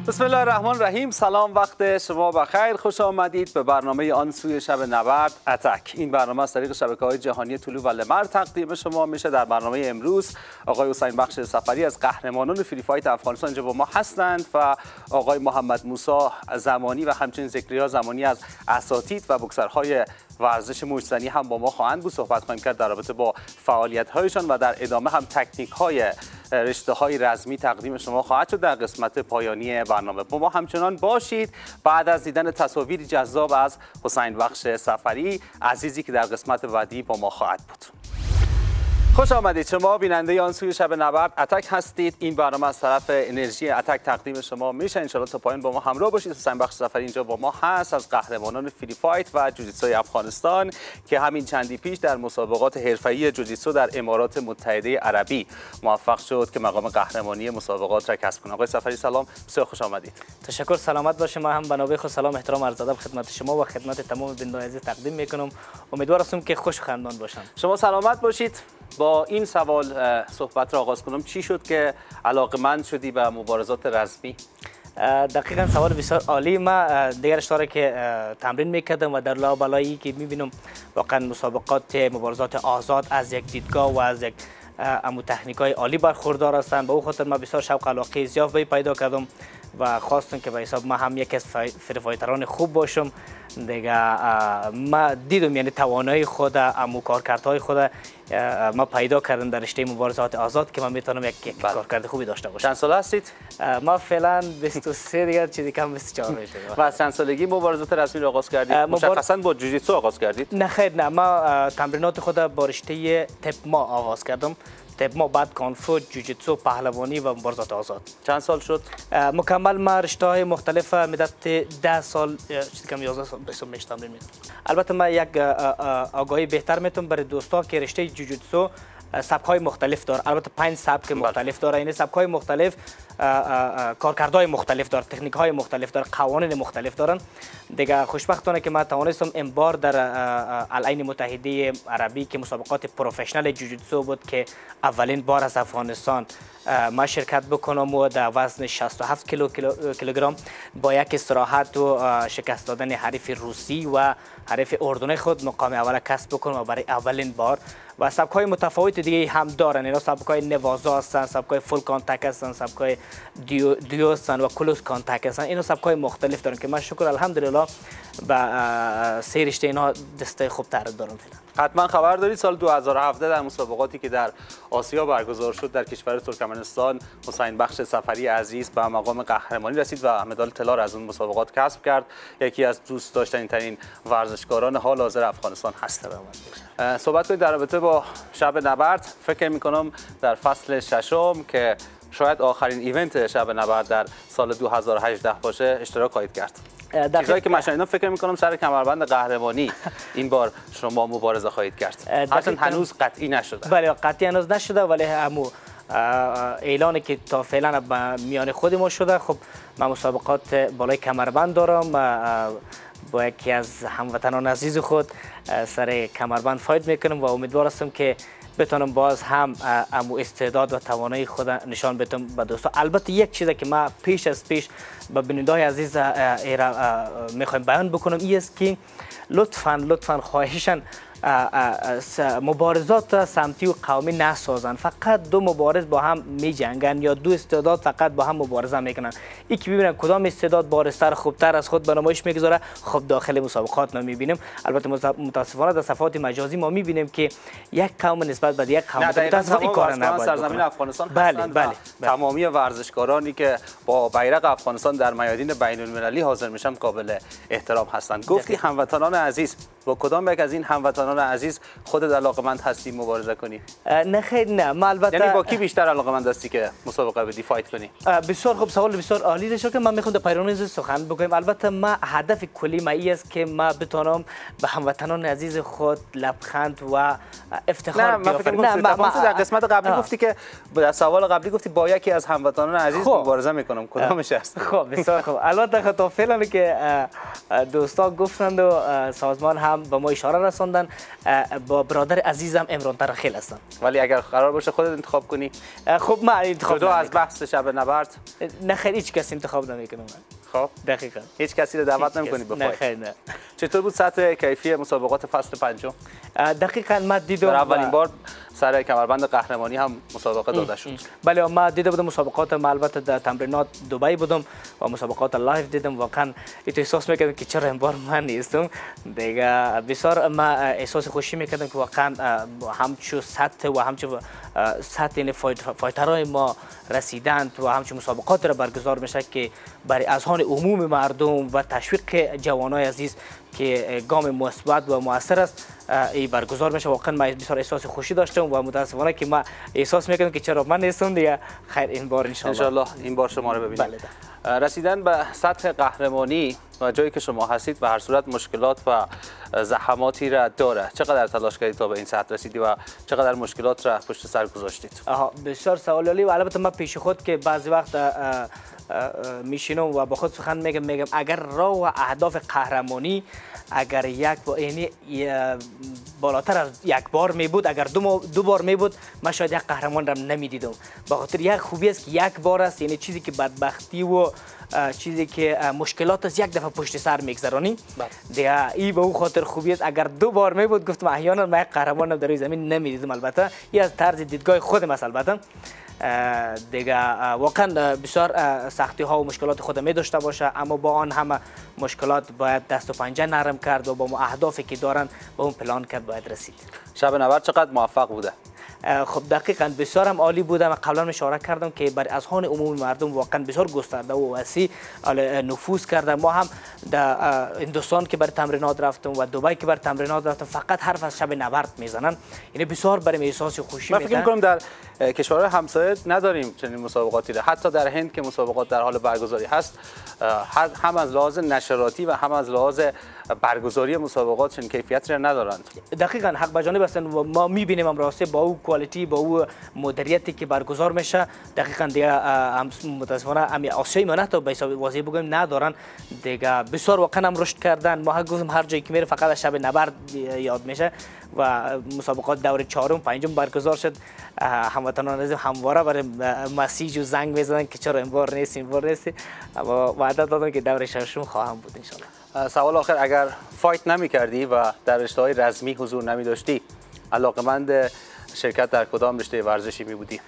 بسم الله الرحمن الرحیم. سلام، وقت شما بخیر. خوش آمدید به برنامه آن سوی شب نبرد اتک. این برنامه از طریق شبکه‌های جهانی طلوع و لمر تقدیم شما میشه. در برنامه امروز آقای حسین بخش سفری از قهرمانان فری فایت افغانستان اینجا با ما هستند و آقای محمد موسی زمانی و همچنین ذکریا زمانی از اساتید و بوکسرهای ورزش موج‌زنی هم با ما خواهند بود. صحبت خواهیم کرد در رابطه با فعالیت‌هایشان و در ادامه هم تکنیک‌های رشته‌های رزمی تقدیم شما خواهد شد در قسمت پایانی برنامه. با ما همچنان باشید. بعد از دیدن تصاویری جذاب از حسین بخش سفری عزیزی که در قسمت بعدی با ما خواهد بود. خوش آمدید. شما بیننده آن سوی شب نبرد اتک هستید. این برنامه از طرف انرژی اتک تقدیم شما میشه. ان تا پایان با ما همراه باشید. حسین بخش سفری اینجا با ما هست از قهرمانان فری فایت و جوجیتسوی افغانستان که همین چندی پیش در مسابقات حرفه‌ای جوجیتسو در امارات متحده عربی موفق شد که مقام قهرمانی مسابقات را کسب کنه. آقای سفری سلام، بسیار خوش آمدید. تشکر، سلامت باشید. ما هم بنابه خود سلام احترام عرض ادب خدمت شما و خدمت تمام بینندگان عزیز تقدیم میکنم. امیدوار هستم که خوش خندان باشن. شما سلامت باشید. با این سوال صحبت را آغاز کنم. چی شد که علاقه‌مند شدی به مبارزات رزمی؟ دقیقاً سوال بسیار عالی. ما دیگر اشتاره که تمرین میکردم و در لابلایی که میبینم واقعا مسابقات مبارزات آزاد از یک دیدگاه و از یک امو تکنیک‌های عالی برخوردار هستند. به او خاطر ما بسیار شوق علاقه زیاد به پیدا کردم و خواستم که به حساب ما هم یک از فری فایتران خوب باشم. دیگه ما دیدم یعنی توانایی خود امو کارکردهای خود ما پیدا کردم در رشته مبارزات آزاد که من میتونم یک کارکرد خوبی داشته باشم. چند ساله هستید؟ ما فعلا 23 دیگه چیزی کم 24 میشه. و از چند سالگی مبارزات رسمی را آغاز کردید؟ مشخصاً با جوجیتسو آغاز کردید؟ نه خیر، نه، ما تمرینات خود با رشته تپ ما آغاز کردم. تپ ما، بعد کانفو، جوجیتسو، پهلوانی و مبارزات آزاد. چند سال شد؟ مکمل ما رشته‌های مختلف مدت 10 سال چیزی کم 11 سال بسیار میشه تمرین میکنم. البته ما یک آگاهی بهتر میتونم برای دوستا که رشته جوجیتسو سبک‌های مختلف داره. البته 5 سبک مختلف داره. این سبک‌های مختلف کارکردهای مختلف داره، تکنیک‌های مختلف داره، قوانین مختلف دارن. دیگه خوشبختانه که ما توانستم این بار در العین متحده عربی که مسابقات پروفشنال جوجیتسو بود که اولین بار از افغانستان ما شرکت بکنم و در وزن 67 کیلوگرم با یک استراحت و شکست دادن حریف روسی و حریف اردنی خود مقام اول کسب بکنم و برای اولین بار. و سبک‌های متفاوت دیگه هم دارن. اینا سبک‌های نوازا هستن، سبک‌های فول کانتاکت هستن، سبک‌های دیو هستن و کلوز کانتاکت هستن. اینا سبک‌های مختلف دارن که من شکر الحمدلله با سه رشته اینا دسته خوب تر دارم فعلا. حتما خبر دارید سال 2017 در مسابقاتی که در آسیا برگزار شد در کشور ترکمنستان حسین بخش سفری عزیز به مقام قهرمانی رسید و مدال طلا را از اون مسابقات کسب کرد. یکی از دوست داشتنی ترین ورزشکاران حال حاضر افغانستان هست. صحبت کنید در رابطه با شب نبرد. فکر می‌کنم در فصل ششم که شاید آخرین ایونت شب نبرد در سال 2018 باشه اشتراک خواهید کرد. چیزایی که من شنیدم فکر می‌کنم سر کمربند قهرمانی این بار شما مبارزه خواهید کرد. هرچند هنوز قطعی نشده. بله، قطعی هنوز نشده، ولی همو اعلانی که تا فعلا میان خود ما شده. خب من مسابقات بالای کمربند دارم. با یکی از هموطنان عزیز خود سر کمربند فایت میکنم و امیدوار هستم که بتونم باز هم امو استعداد و توانایی خود نشان بدم به دوستا. البته یک چیزی که ما پیش از پیش به بینندگان عزیز میخوایم بیان بکنم این است که لطفاً خواهشاً مبارزات سمتی و قومی نسازن. فقط دو مبارز با هم می جنگن یا دو استعداد فقط با هم مبارزه میکنن. این که ببینن کدام استعداد بارزتر خوبتر از خود به نمایش میگذاره خب داخل مسابقات نمیبینیم. البته متاسفانه در صفحات مجازی ما میبینیم که یک قوم نسبت به یک قوم متاسفانه این کار نباید سرزمین افغانستان بله. تمامی ورزشکارانی که با بیرق افغانستان در میادین بین المللی حاضر میشن قابل احترام هستند. گفتی هموطنان عزیز، با کدام یک از این هموطنان عزیز خودت علاقمند هستی مبارزه کنی؟ نه خیر، نه. ما البته یعنی با کی بیشتر علاقمند هستی که مسابقه بدی فایت کنی؟ بسیار خوب، سوال بسیار عالی داشت که من میخوام در پیرامون سخن بگویم. البته ما هدف کلی ما این است که ما بتونم به هموطنان عزیز خود لبخند و افتخار بیافرینم. نه من در قسمت قبلی گفتی که در سوال قبلی گفتی با یکی از هموطنان عزیز مبارزه میکنم. کدامش است؟ خب بسیار خوب. البته تا فعلا که دوستا گفتند و سازمان هم به ما اشاره رساندن با برادر عزیزم عمران ترخیل هستم. ولی اگر قرار باشه خودت انتخاب کنی؟ خب من انتخاب جدا از بحث شب نبرد؟ نه خیر، هیچ کس انتخاب نمیکنم. خب دقیقاً هیچ کسی رو دعوت نمی‌کنی به نه خیر نه. چطور بود سطح کیفی مسابقات فصل پنجم؟ دقیقاً من دیدم اولین بار سر کمربند قهرمانی هم مسابقه داده شد. بله من دیده بودم مسابقات، من البته در تمرینات دبی بودم و مسابقات لایو دیدم. واقعا احساس میکردم که چرا این بار من نیستم دیگه. بسیار ما احساس خوشی میکردم که واقعا همچون سطح و همچون سطح فایترهای ما رسیدند و همچون مسابقات را برگزار میشه که برای اذهان عموم مردم و تشویق جوانای عزیز که گام مثبت و موثر است ای برگزار میشه. واقعا من بسیار احساس خوشی داشتم و متاسفانه که من احساس میکنم که چرا من نیستم دیگه. خیر این بار ان الله این بار شما رو ببینیم. بله. رسیدن به سطح قهرمانی و جایی که شما هستید به هر صورت مشکلات و زحماتی را داره. چقدر تلاش کردید تا به این سطح رسیدی و چقدر مشکلات را پشت سر گذاشتید؟ بسیار سوال عالی و البته من پیش خود که بعضی وقت میشینم و با خود سخن میگم اگر راه و اهداف قهرمانی اگر یعنی بالاتر از یک بار می بود، اگر دو بار می بود، من شاید یک قهرمان را نمیدیدم. به خاطر یک خوبی است که یک بار است، یعنی چیزی که بدبختی و چیزی که مشکلات است یک دفعه پشت سر میگذرانی دیگه. این به اون خاطر خوبی است. اگر دو بار می بود گفتم احیانا من یک قهرمان در روی زمین نمیدیدم. البته این از طرز دیدگاه خودم است. البته دیگه واقعا بسیار سختی ها و مشکلات خود می داشته باشه، اما با آن همه مشکلات باید دست و پنجه نرم کرد و با اهدافی که دارن با اون پلان کرد باید رسید. شب نبرد چقدر موفق بوده؟ خب دقیقاً بسیار هم عالی بوده. من قبلا اشاره کردم که برای اذهان عمومی مردم واقعا بسیار گسترده و وسیع نفوذ کرده. ما هم در هندوستان که برای تمرینات رفتم و دبی که برای تمرینات رفتم فقط حرف از شب نبرد میزنن. یعنی بسیار برای احساس خوشی من فکر می‌کنم در کشورهای همسایه نداریم چنین مسابقاتی را. حتی در هند که مسابقات در حال برگزاری هست هم از لحاظ نشراتی و هم از لحاظ برگزاری مسابقات چنین کیفیتی را ندارند. دقیقاً حق به جانب هستن و ما می‌بینیم امروز با او کوالیتی با او مدیریتی که برگزار میشه دقیقاً دیگه متاسفانه امی آسیای ما نه تا به حساب واضح بگم ندارن دیگه. بسیار واقعا هم رشد کردن. ما گفتم هر جایی که میره فقط از شب نبرد یاد میشه و مسابقات دور چهارم پنجم برگزار شد. هموطنان عزیز همواره برای مسیج و زنگ میزدن که چرا این بار نیست اما وعده دادم که دور ششم خواهم بود ان شاء الله. سوال آخر، اگر فایت نمی‌کردی و در رشته‌های رسمی حضور نمی‌داشتی علاقه‌مند شرکت در کدام رشته ورزشی می بودی؟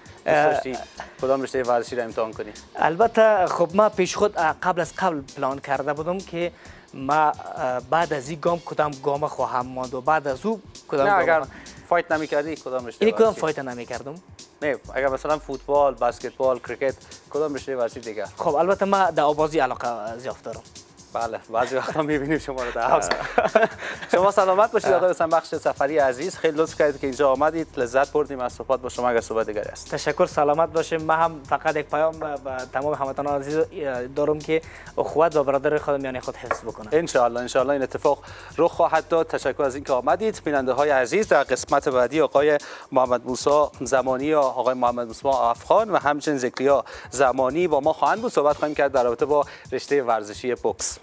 کدام رشته ورزشی را امتحان کنی؟ البته خب ما پیش خود قبل پلان کرده بودم که ما بعد از این کدام گام خواهم ماند و بعد از او کدام نه اگر فایت نمی‌کردی کدام رشته ورزشی؟ کدام فایت نمی‌کردم؟ نه اگر مثلا فوتبال، بسکتبال، کرکت کدام رشته ورزشی دیگه؟ خب البته ما در آوازی علاقه زیاد دارم. بله بعضی وقتا می‌بینیم شما رو در حوض. شما سلامت باشید آقای حسین بخش سفری عزیز. خیلی لطف کردید که اینجا آمدید. لذت بردیم از صحبت با شما. اگر صحبت دیگری است. تشکر. سلامت باشیم. من هم فقط یک پیام به تمام هموطنان عزیز دارم که اخوت و برادری خود میان خود حفظ بکنن. ان شاء الله این اتفاق رخ خواهد داد. تشکر از اینکه آمدید. بیننده‌های عزیز در قسمت بعدی آقای محمد موسی زمانی و آقای محمد موسی افغان و همچنین ذکریا زمانی با ما خواهند بود. صحبت خواهیم کرد در رابطه با رشته ورزشی بوکس.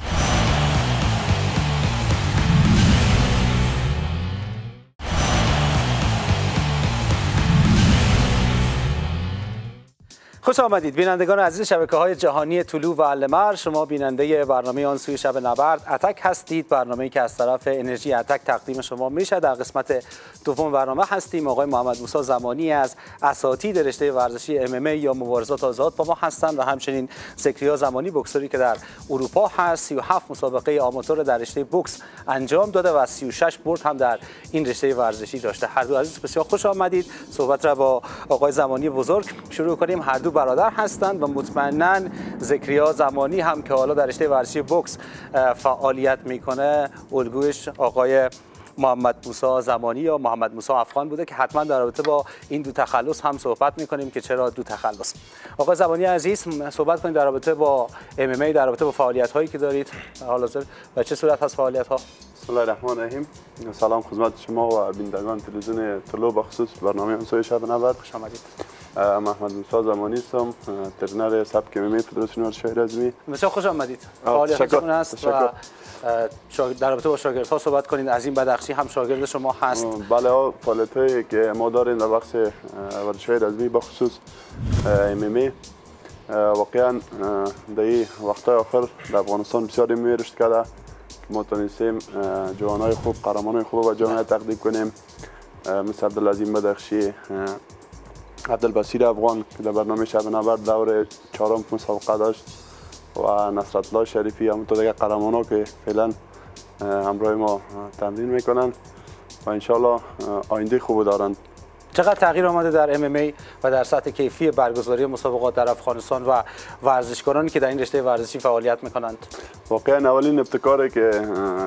خوش آمدید بینندگان عزیز شبکه‌های جهانی طلوع و المر. شما بیننده برنامه آن سوی شب نبرد اتک هستید. برنامه‌ای که از طرف انرژی اتک تقدیم شما میشه. در قسمت دوم برنامه هستیم. آقای محمد موسی زمانی از اساتید رشته ورزشی MMA یا مبارزات آزاد با ما هستند و همچنین ذکریا زمانی بوکسوری که در اروپا هست. 37 مسابقه آماتور در رشته بوکس انجام داده و 36 برد هم در این رشته ورزشی داشته. هر دو عزیز بسیار خوش آمدید. صحبت را با آقای زمانی بزرگ شروع کنیم. هر دو برادر هستند و مطمئناً ذکریا زمانی هم که حالا در رشته ورزشی بوکس فعالیت میکنه الگویش آقای محمد موسی زمانی یا محمد موسی افغان بوده که حتما در رابطه با این دو تخلص هم صحبت میکنیم که چرا دو تخلص. آقای زمانی عزیز صحبت کنید در رابطه با MMA، در رابطه با فعالیت هایی که دارید حال حاضر و چه صورت هست فعالیت ها؟ بسم الله الرحمن الرحیم. سلام خدمت شما و بینندگان تلویزیون طلوع، بخصوص برنامه آن سوی شب نبرد. خوش آمدید. محمد موسی زمانی هستم، ترینر سبک MMA فدراسیون ورزش‌های رزمی. بسیار خوش آمدید. فعالیتتون است و در رابطه با شاگردها صحبت کنید. عظیم بدخشی هم شاگرد شما هست. بله، فعالیت‌هایی که ما داریم در بخش ورزش‌های رزمی به خصوص MMA واقعا در این وقت‌های آخر در افغانستان بسیار MMA رشد کرده که ما تونستیم جوانای خوب، قهرمانای خوب و جامعه تقدیم کنیم، مثل عبدالعظیم بدخشی، عبدالبصیر افغان که در برنامه شب نبرد دور 4 مسابقه داشت و نصرت الله شریفی، همونطور دیگه قهرمانا که فعلا همراه ما تمرین میکنن و انشالله آینده خوب دارند. چقدر تغییر آمده در MMA و در سطح کیفی برگزاری مسابقات در افغانستان و ورزشکارانی که در این رشته ورزشی فعالیت میکنند؟ واقعا اولین ابتکاری که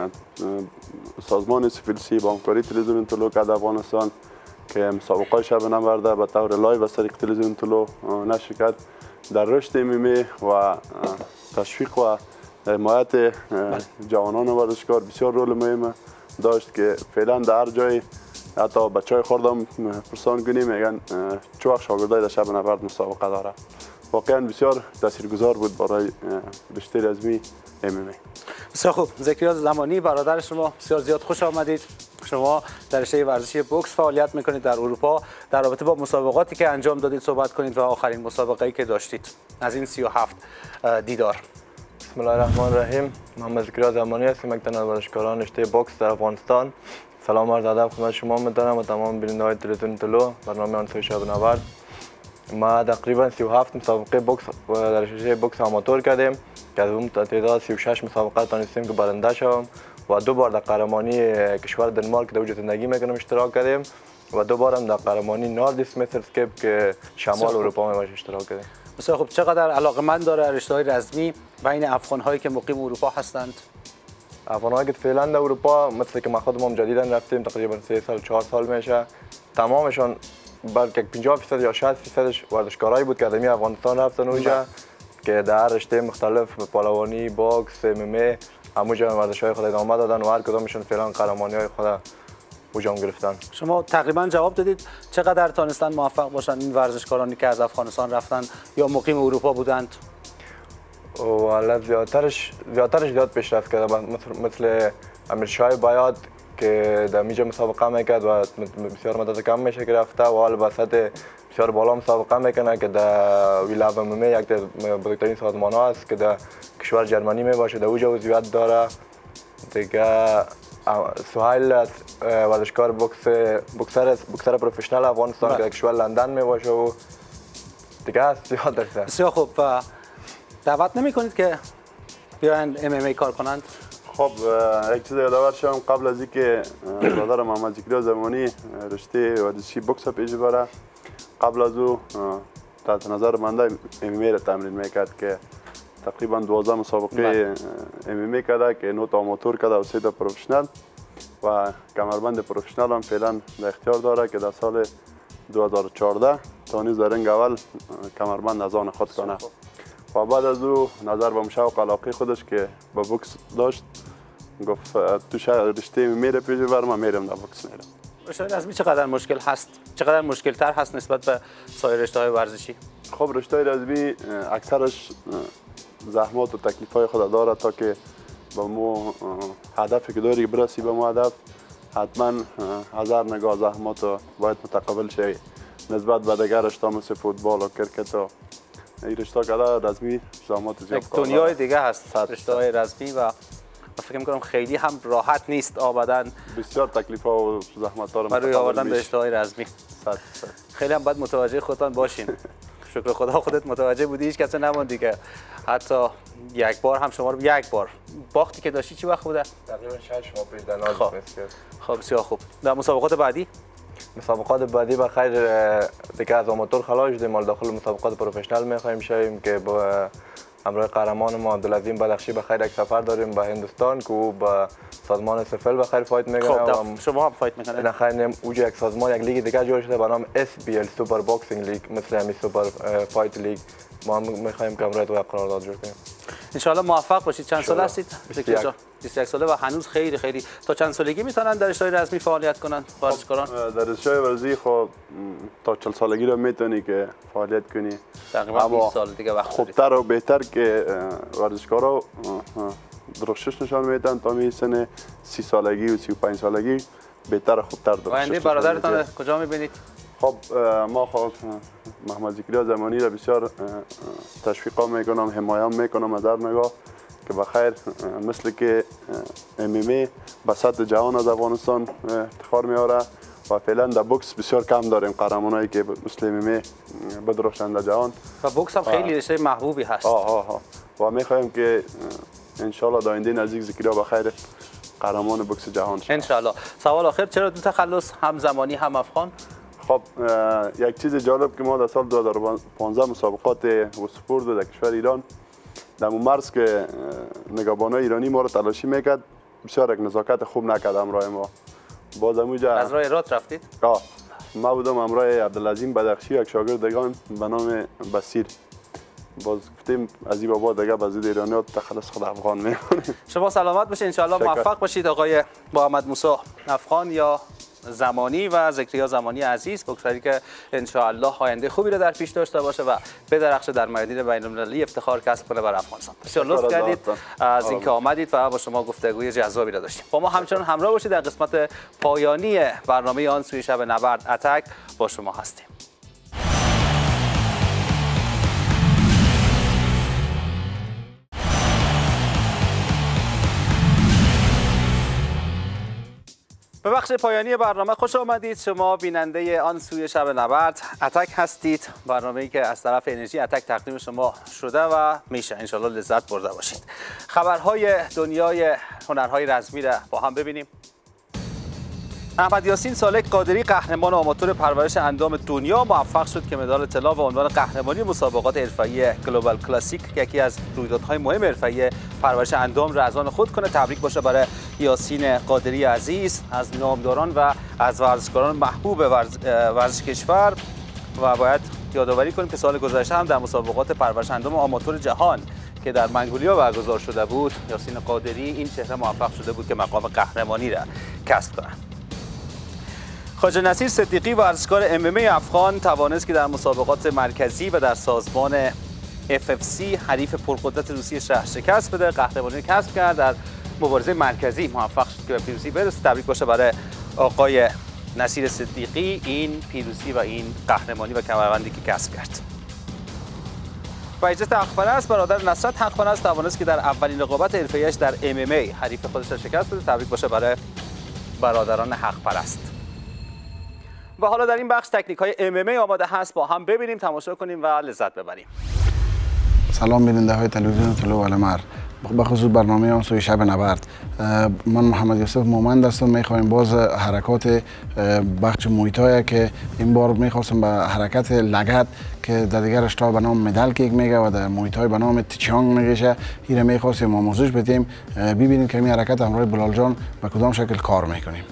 سازمان سفیلسی با همکاری تلویزیون طلوع کرد افغانستان که مسابقات شب نبرد به طور لایو از طریق تلویزیون طلوع نشر کرد، در رشد MMA و تشویق و حمایت جوانان ورزشکار بسیار رول مهم داشت که فعلا در هر جای حتی بچهای خوردم پرسان کنیم میگن چه وقت شاگردای در شب نبرد مسابقه داره. واقعا بسیار تاثیرگذار بود برای رشته رزمی MMA. بسیار خوب. زکریا زمانی برادر شما، بسیار زیاد خوش آمدید. شما در رشته ورزشی بوکس فعالیت میکنید در اروپا. در رابطه با مسابقاتی که انجام دادید صحبت کنید و آخرین مسابقه‌ای که داشتید از این 37 دیدار. بسم الله الرحمن الرحیم. محمد زکریا زمانی هستم، یک تن ورزشکاران رشته بوکس در افغانستان. سلام عرض ادب خدمت شما می‌دارم و تمام بیننده‌های تلویزیون طلوع برنامه آنسوی شب نبرد. ما تقریبا 37 مسابقه بوکس در رشته بوکس آماتور کردیم که از اون تعداد 36 مسابقه تونستیم که برنده شوم و 2 بار در قهرمانی کشور دنمارک در اوج زندگی میکنم اشتراک کردیم و 2 بار هم در قهرمانی نوردیس میسترسکیپ که شمال اروپا میباشه اشتراک کردیم. بسیار خوب. چقدر علاقه‌مند داره رشته‌های رزمی بین افغان‌هایی که مقیم اروپا هستند؟ افغان‌هایی که فعلا در اروپا مثل که ما خودمون جدیداً رفتیم تقریبا 3 سال 4 سال میشه، تمامشون بلکه 50% یا 60%ش ورزشکارایی بود که از افغانستان رفتن اونجا که در رشته مختلف پهلوانی، بوکس، MMA همونجا ورزش‌های خود ادامه دادن و هر کدامشون فعلا قهرمانی‌های خود اوجام گرفتن. شما تقریبا جواب دادید. چقدر تونستن موفق باشن این ورزشکارانی که از افغانستان رفتن یا مقیم اروپا بودند؟ والا زیادترش زیاد پیشرفت کرده، مثل امیرشاه بایاد که در میجا مسابقه میکرد و بسیار مدت کم میشه که رفته و حال وسط بسیار بالا مسابقه میکنه که در ویلاب MMA یک در بزرگترین سازمان ها است که در کشور جرمنی میباشه، در اوج عضویت داره. دیگه سهیل ورزشکار بوکسر پروفشنال افغانستان که در کشور لندن میباشه و دیگه است زیاد درسته. بسیار خوب. دعوت نمی کنید که بیاین MMA کار کنند؟ خب یک چیز یادآور شدم قبل از اینکه برادر محمد زکریا زمانی رشته ورزشی بوکس پیش بره، قبل از او تحت نظر بنده MMA را تمرین میکرد که تقریبا 12 مسابقه MMA کرده که 9 تا آماتور کرده و 3 تا پروفشنال و کمربند پروفشنال هم فعلا در اختیار داره که در سال 2014 تونست در رنگ اول کمربند از آن خود کنه و بعد از او نظر به شوق و علاقه خودش که با بوکس داشت گفت تو رشته میره پیش بر من میرم در بوکس میرم. رشته رزمی چقدر مشکل هست؟ چقدر مشکل تر هست نسبت به سایر رشته‌های ورزشی؟ خب رشته رزمی اکثرش زحمات و تکلیف‌های خود داره تا که با مو هدفی که داری برسی به مو هدف حتما هزار نگاه زحمات باید متقابل شوی نسبت به دیگر رشته مثل فوتبال و کرکت و این رشته کلا رزمی زحمات زیاد یک دنیای دیگه هست رشته‌های رزمی و فکر می‌کنم خیلی هم راحت نیست آبداً بسیار تکلیف‌ها و زحمت‌ها رو برای آوردن به رشته‌های رزمی. خیلی هم باید متوجه خودتان باشین. شکر خدا خودت متوجه بودی، هیچ کس نموندی که حتی یک بار هم شما رو یک بار باختی که داشتی چی وقت بوده؟ تقریبا 6 ماه پیش در ناز خب بسیار خوب. در مسابقات بعدی بعدی بخیر دیگه از آماتور خلاص شدیم، مال داخل مسابقات پروفشنال می‌خوایم شویم که با همراه قهرمان ما عبدالعظیم بدخشی بخیر یک سفر داریم به هندوستان که او با سازمان سفل بخیر فایت میکنه. خب شما هم فایت میکنید؟ نه خیر، اوج یک سازمان یک لیگ دیگه جوړ شده به نام SBL سوپر باکسینگ لیگ، مثل همین سوپر فایت لیگ. ما هم می‌خوایم که همراه تو قرارداد جور کنیم. ان موفق باشید. چند سال هستید؟ 21 ساله و هنوز خیلی تا چند سالگی میتونن در اشتهای رزمی فعالیت کنن ورزشکاران؟ در اشتهای ورزشی خب تا 40 سالگی رو میتونی که فعالیت کنی. تقریبا 20 سال دیگه وقت دارید. خوبتر و بهتر که ورزشکارا درشش نشان میدن تا می سن 30 سالگی و 35 سالگی بهتر و خوبتر درشش. آینده برادرتان کجا میبینید؟ خب ما خب محمد زکریا زمانی را بسیار تشویق میکنم، حمایت میکنم از هر نگاه که بخیر مثل که MMA به سطح جهان از افغانستان افتخار میاره و فعلا در بوکس بسیار کم داریم قهرمانایی که مثل MMA بدرخشند در جهان و بوکس هم خیلی رشته محبوبی هست. و میخوایم که ان شاء الله در آینده نزدیک زکریا بخیر قهرمان بوکس جهان شد. ان شاء الله. سوال آخر، چرا دو تخلص، هم زمانی هم افغان؟ خب یک چیز جالب که ما در سال 2015 مسابقات وسپورت در کشور ایران در مرز که نگهبانای ایرانی ما رو تلاشی میکرد، بسیار یک نزاکت خوب نکرد همراه ما. باز همونجا از راه رات رفتید؟ ما بودم همراه عبدالعظیم بدخشی، یک شاگردگان به نام بصیر. باز گفتیم از این بابا دیگه بازی ایرانیات تخلص خود افغان میکنیم. شما سلامت باشید، ان شاء الله موفق باشید آقای محمد موسی افغان یا زمانی و زکریا زمانی عزیز، بگذاری که ان شاء الله آینده خوبی رو در پیش داشته باشه و بدرخشه در میدان بین‌المللی افتخار کسب کنه بر افغانستان. بسیار لطف کردید از اینکه آمدید و با شما گفتگوی جذابی را داشتیم. با ما همچنان همراه باشید، در قسمت پایانی برنامه آن سوی شب نبرد اتک با شما هستیم. به بخش پایانی برنامه خوش آمدید. شما بیننده آن سوی شب نبرد اتک هستید، برنامه‌ای که از طرف انرژی اتک تقدیم شما شده و میشه ان شاء الله لذت برده باشید. خبرهای دنیای هنرهای رزمی را با هم ببینیم. احمد یاسین سالک قادری، قهرمان آماتور پرورش اندام دنیا، موفق شد که مدال طلا و عنوان قهرمانی مسابقات حرفه‌ای گلوبال کلاسیک که یکی از رویدادهای مهم حرفه‌ای پرورش اندام را از آن خود کنه. تبریک باشه برای یاسین قادری عزیز، از نامداران و از ورزشکاران محبوب ورزش کشور. و باید یادآوری کنیم که سال گذشته هم در مسابقات پرورش اندام آماتور جهان که در منگولیا برگزار شده بود، یاسین قادری این چهره موفق شده بود که مقام قهرمانی را کسب کنه. خواجه نصیر صدیقی، ورزشکار MMA افغان، توانست که در مسابقات مرکزی و در سازمان FFC حریف پرقدرت روسیه شکست بده. قهرمانی کسب کرد. در مبارزه مرکزی موفق شد که به پیروزی برسه. تبریک باشه برای آقای نصیر صدیقی این پیروزی و این قهرمانی و کمربندی که کسب کرد. بهجت حق‌پرست، برادر نصرت حق‌پرست، توانست که در اولین رقابت حرفه‌ایش در MMA حریف خودش را شکست بده. تبریک باشه برای برادران حق‌پرست. و حالا در این بخش تکنیک های MMA آماده هست، با هم ببینیم، تماشا کنیم و لذت ببریم. سلام بیننده های تلویزیون طلوع القمر، به خصوص برنامه آن سوی شب نبرد. من محمد یوسف مومند هستم. میخوایم باز حرکات بخش مویتای که این بار میخواستم به حرکت لگت که در دیگر اشتها به نام مدل کیک میگه و در مویتای به نام تیچانگ میگه، این میخواستیم آموزش بدیم. ببینیم که این حرکت همراه بلال جان به کدام شکل کار میکنیم.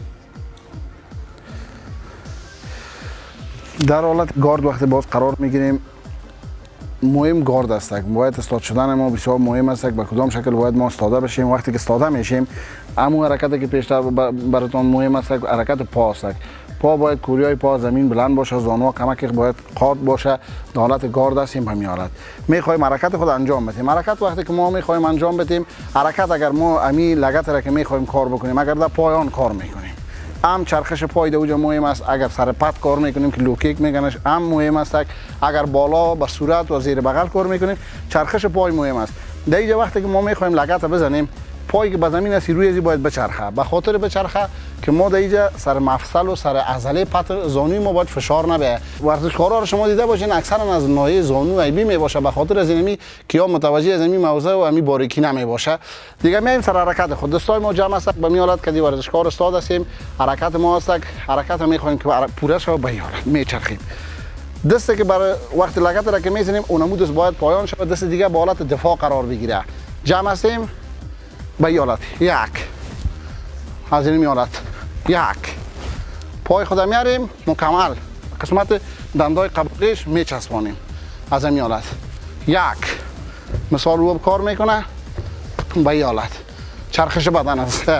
در حالت گارد وقتی باز قرار میگیریم، مهم گارد است. باید استاد شدن ما بسیار مهم است. به کدام شکل باید ما استاده بشیم. وقتی که استاده میشیم، همون حرکتی که پیشتر براتون مهم است حرکت پا است. پا باید کوریای پا زمین بلند باشه، زانوها کمک باید قاد باشه. در حالت گارد هستیم به همین حالت. میخوایم حرکت خود انجام بدیم. حرکت وقتی که ما میخوایم انجام بدیم، حرکت اگر ما امی لگت را که میخوایم کار بکنیم، اگر در پایان کار میکنیم، هم چرخش پای دوجا مهم است. اگر سر پد کار میکنیم که لوکیک میگنش هم مهم است. اگر بالا به صورت و زیر بغل کار میکنیم، چرخش پای مهم است. در اینجا وقتی که ما میخوایم لگت بزنیم، پایی که به زمین است روی ازی باید بچرخه. به خاطر بچرخه که ما در اینجا سر مفصل و سر عضله پد زانوی ما باید فشار نبه. ورزشکارا رو شما دیده باشین اکثرا از ناحیه زانو عیبی میباشه، به خاطر از اینمی که یا متوجه از این موضوع و امی باریکی نمیباشه. دیگه میایم سر حرکت خود. دستای ما جمع است به میالت که دی ورزشکار استاد هستیم. حرکت ما است، حرکت میخوایم که پوره شه به حالت میچرخیم. دسته که برای وقت لگت را که میزنیم اونمو دست باید پایان شه، دست دیگه به حالت دفاع قرار بگیره. جمع هستیم به یالت یک از این میالت یک پای خود میاریم مکمل قسمت دندای قبقیش میچسبانیم از این میالت یک مثال رو کار میکنه به این حالت چرخش بدن است.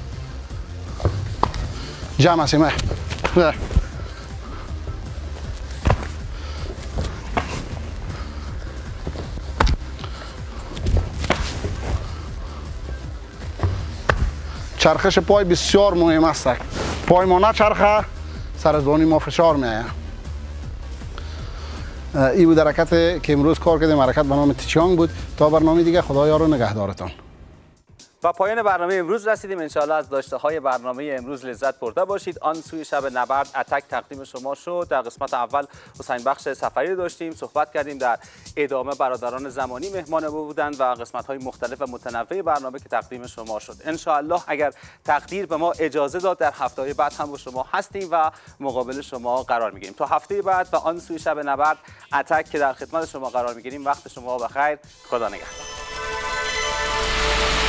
جمع سیمه چرخش پای بسیار مهم است. پای ما نچرخه سر از دانی ما فشار میآید. این بود حرکت که امروز کار کردیم، حرکت به نام تیچانگ بود. تا برنامه دیگه خدا یار و نگهدارتان. و پایان برنامه امروز رسیدیم. انشاءالله از داشته های برنامه امروز لذت برده باشید. آن سوی شب نبرد اتک تقدیم شما شد. در قسمت اول حسین بخش سفری داشتیم، صحبت کردیم. در ادامه برادران زمانی مهمان ما بودند و قسمت های مختلف و متنوع برنامه که تقدیم شما شد. انشاءالله اگر تقدیر به ما اجازه داد در هفته بعد هم با شما هستیم و مقابل شما قرار میگیریم. تا هفته بعد و آن سوی شب نبرد اتک که در خدمت شما قرار میگیریم. وقت شما بخیر. خدا نگهدار.